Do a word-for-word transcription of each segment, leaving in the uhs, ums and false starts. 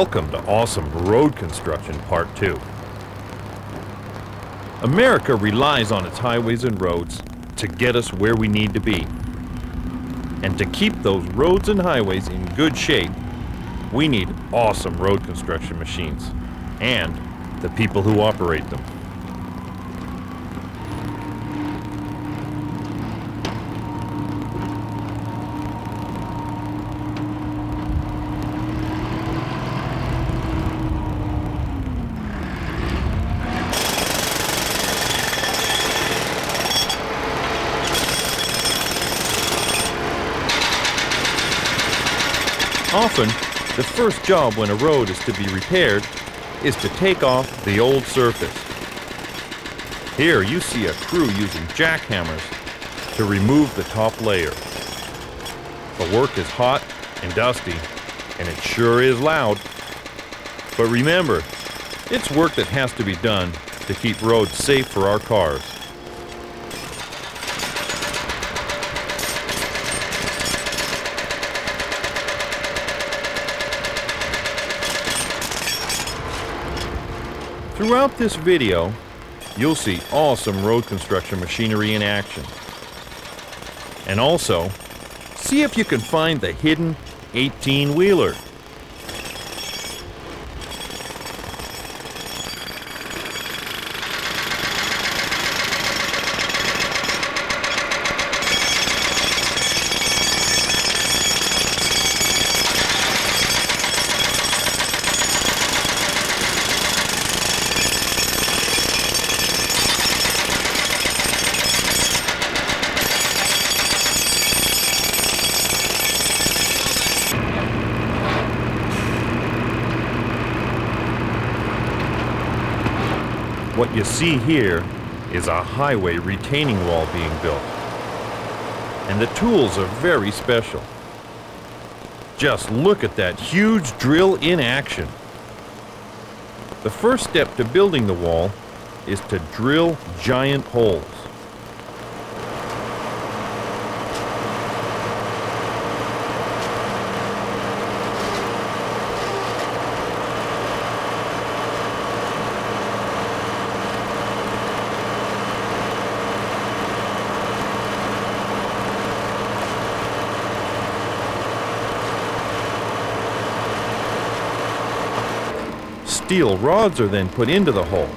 Welcome to Awesome Road Construction Part two. America relies on its highways and roads to get us where we need to be. And to keep those roads and highways in good shape, we need awesome road construction machines and the people who operate them. Often, the first job when a road is to be repaired is to take off the old surface. Here you see a crew using jackhammers to remove the top layer. The work is hot and dusty, and it sure is loud. But remember, it's work that has to be done to keep roads safe for our cars. Throughout this video, you'll see awesome road construction machinery in action. And also, see if you can find the hidden eighteen-wheeler. What you see here is a highway retaining wall being built. And the tools are very special. Just look at that huge drill in action. The first step to building the wall is to drill giant holes. Steel rods are then put into the hole.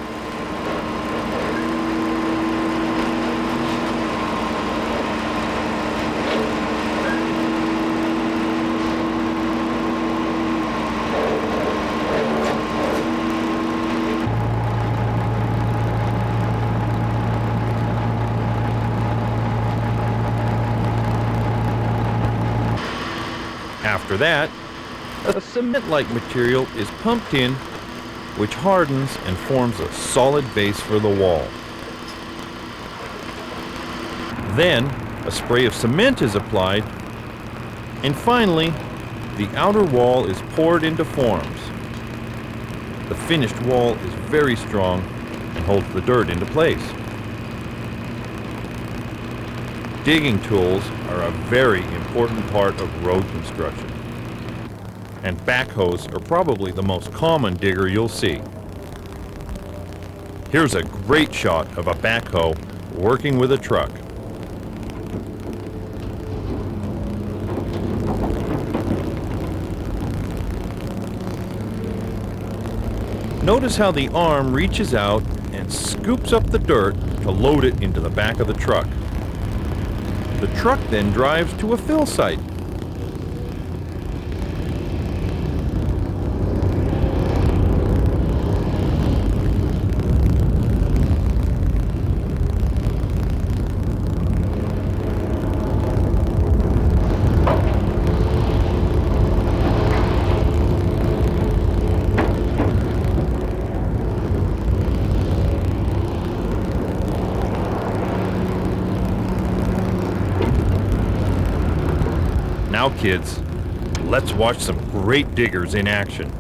After that, a cement-like material is pumped in, which hardens and forms a solid base for the wall. Then, a spray of cement is applied, and finally, the outer wall is poured into forms. The finished wall is very strong and holds the dirt into place. Digging tools are a very important part of road construction. And backhoes are probably the most common digger you'll see. Here's a great shot of a backhoe working with a truck. Notice how the arm reaches out and scoops up the dirt to load it into the back of the truck. The truck then drives to a fill site. Now kids, let's watch some great diggers in action.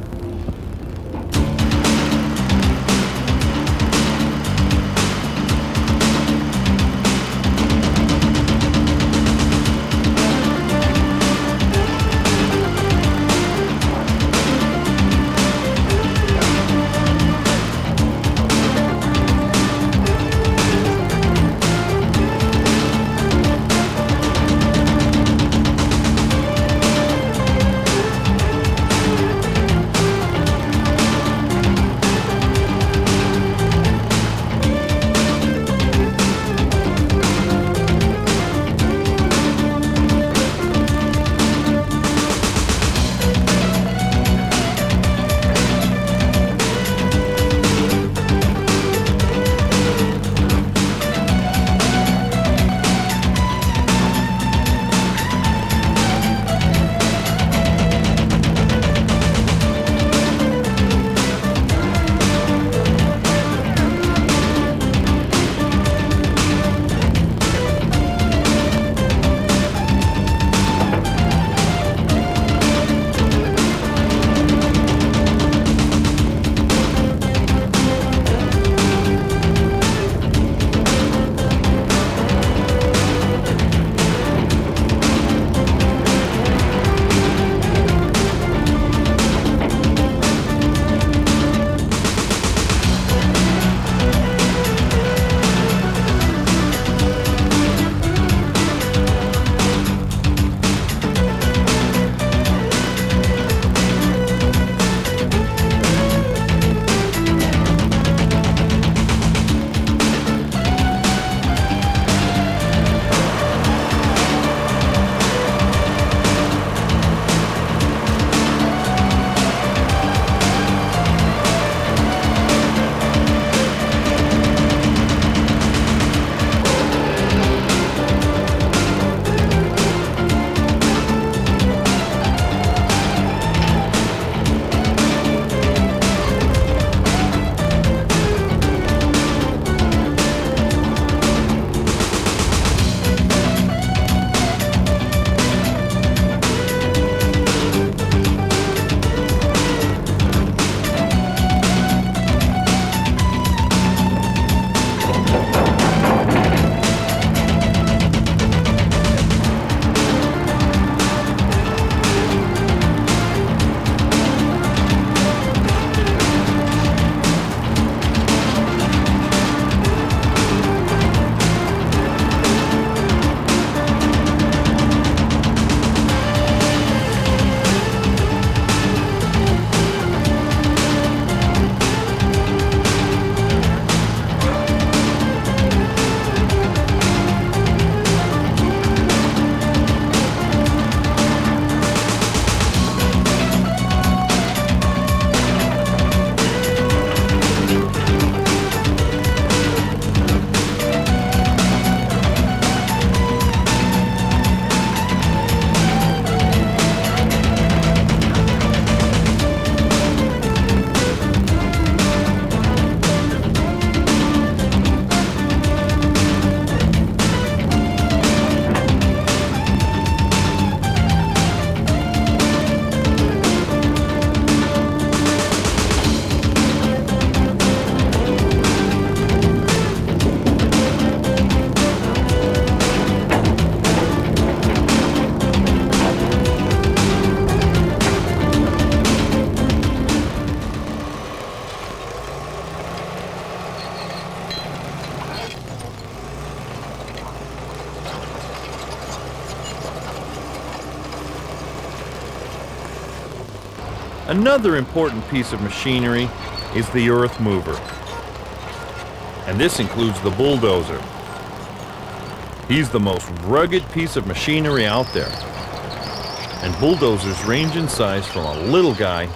Another important piece of machinery is the earth mover. And this includes the bulldozer. He's the most rugged piece of machinery out there. And bulldozers range in size from a little guy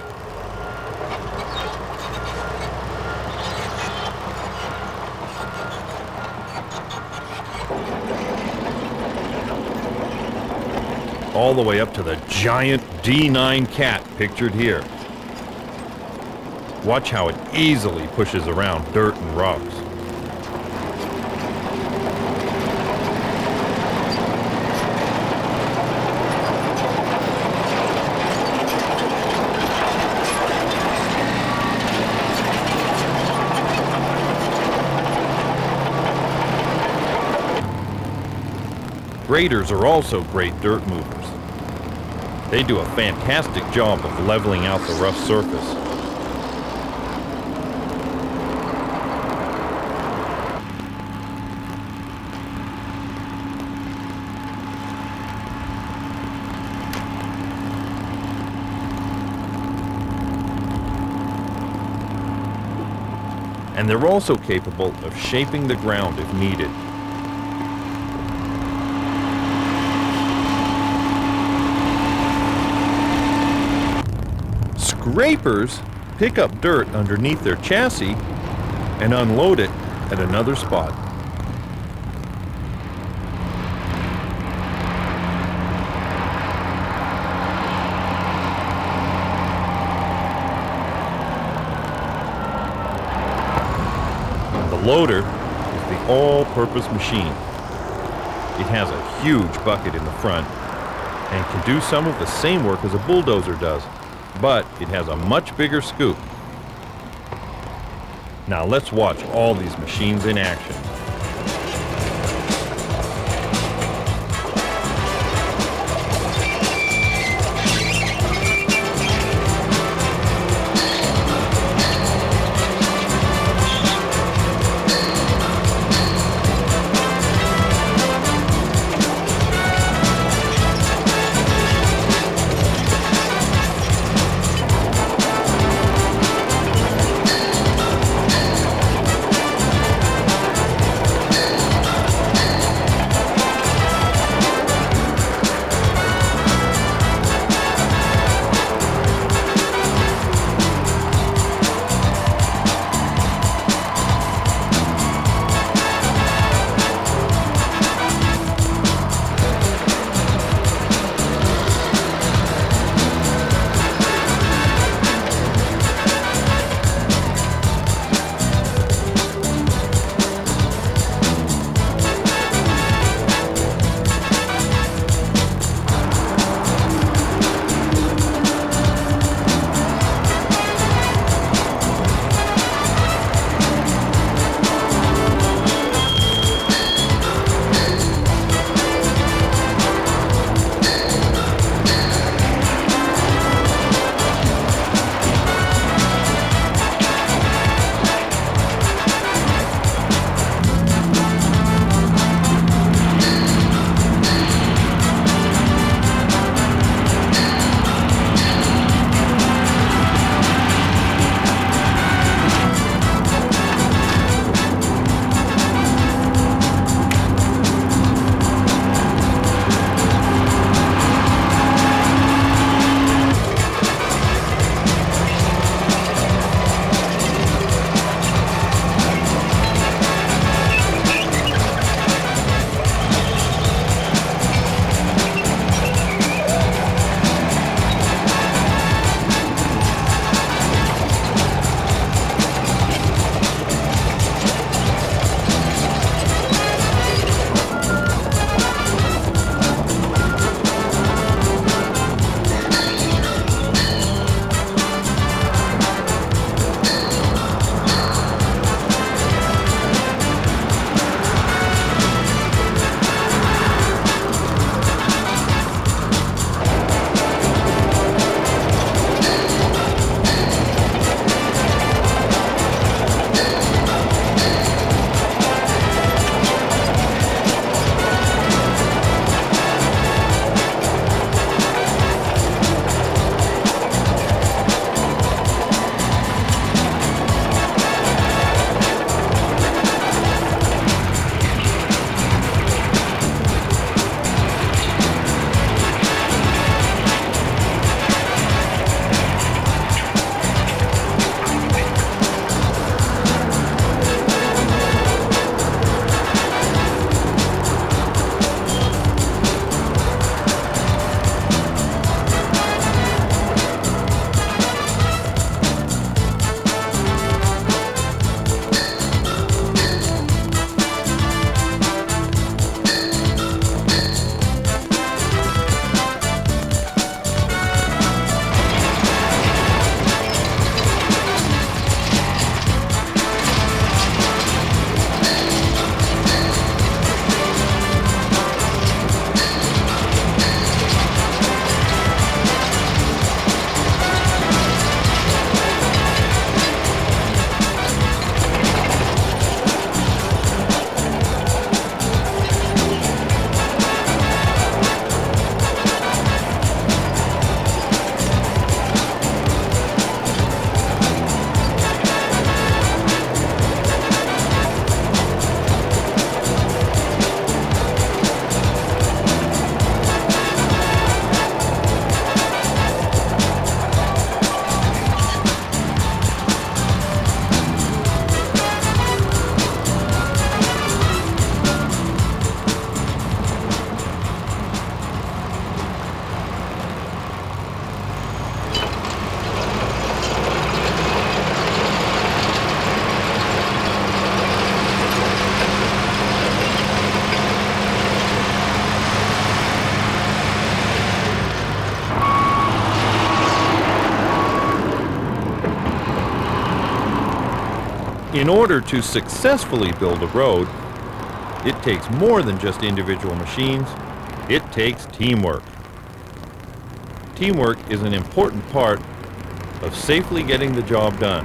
all the way up to the giant D nine Cat pictured here. Watch how it easily pushes around dirt and rocks. Graders are also great dirt movers. They do a fantastic job of leveling out the rough surface. And they're also capable of shaping the ground if needed. Scrapers pick up dirt underneath their chassis and unload it at another spot. The loader is the all-purpose machine. It has a huge bucket in the front and can do some of the same work as a bulldozer does, but it has a much bigger scoop. Now let's watch all these machines in action. In order to successfully build a road, it takes more than just individual machines. It takes teamwork. Teamwork is an important part of safely getting the job done.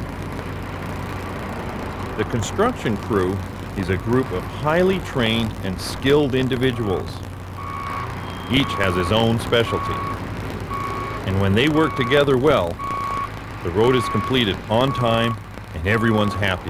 The construction crew is a group of highly trained and skilled individuals. Each has his own specialty. And when they work together well, the road is completed on time and everyone's happy.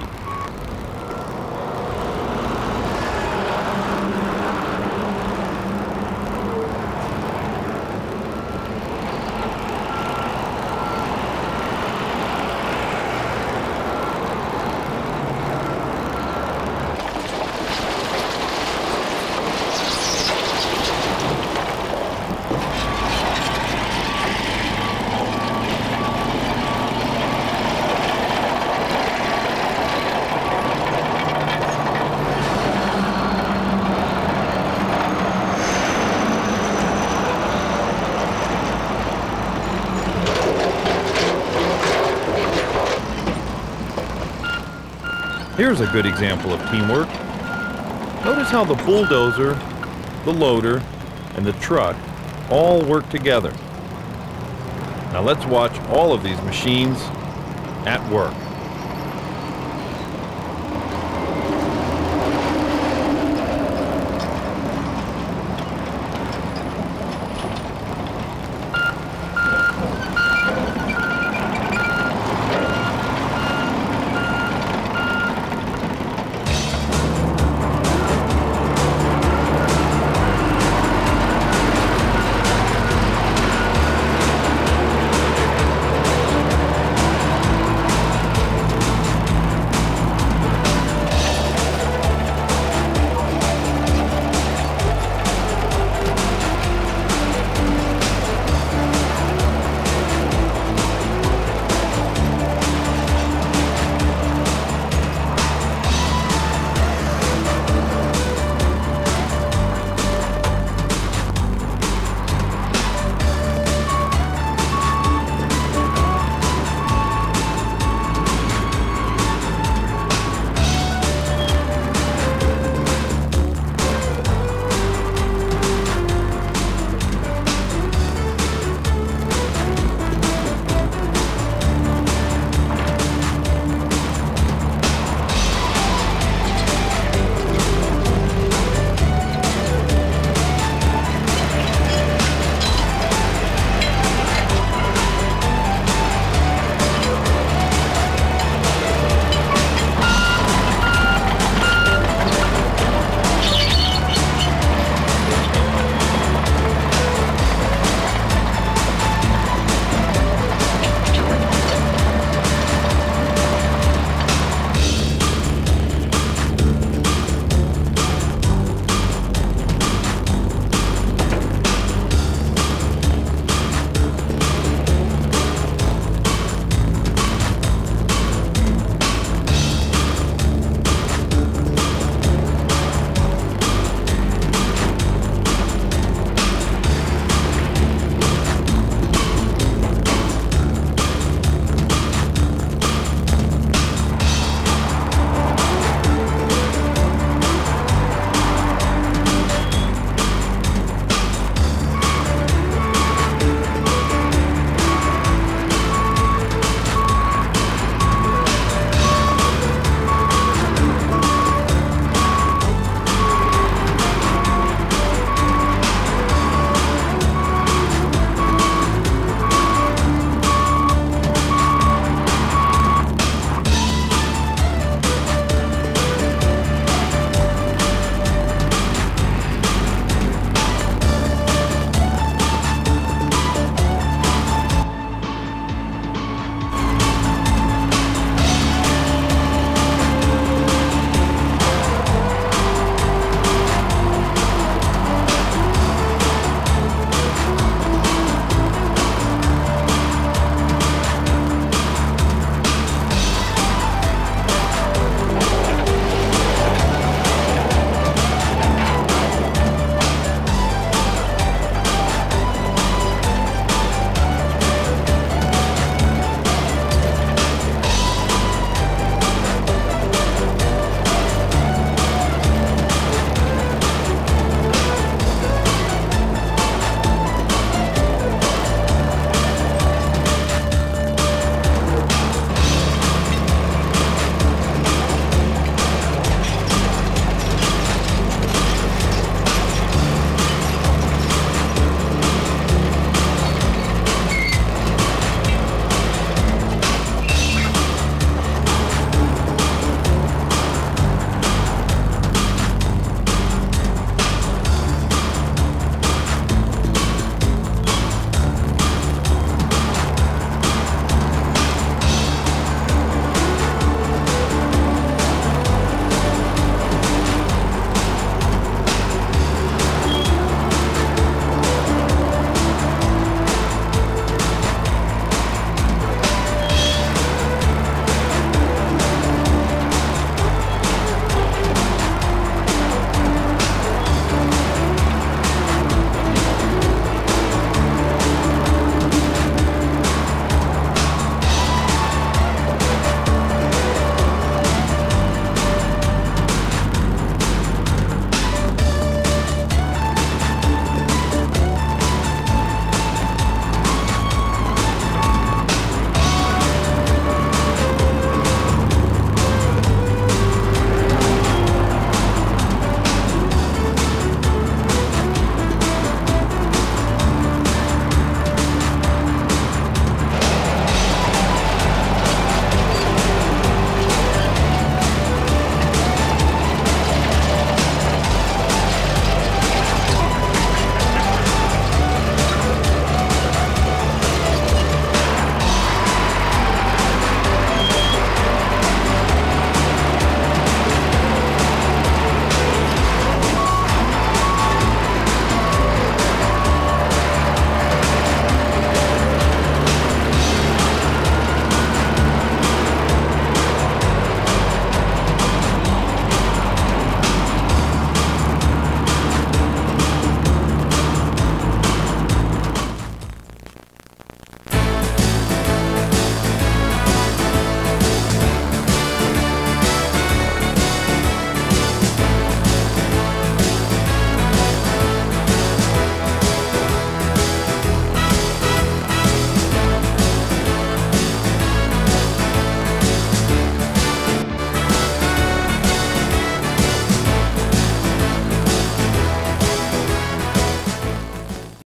Here's a good example of teamwork. Notice how the bulldozer, the loader, and the truck all work together. Now let's watch all of these machines at work.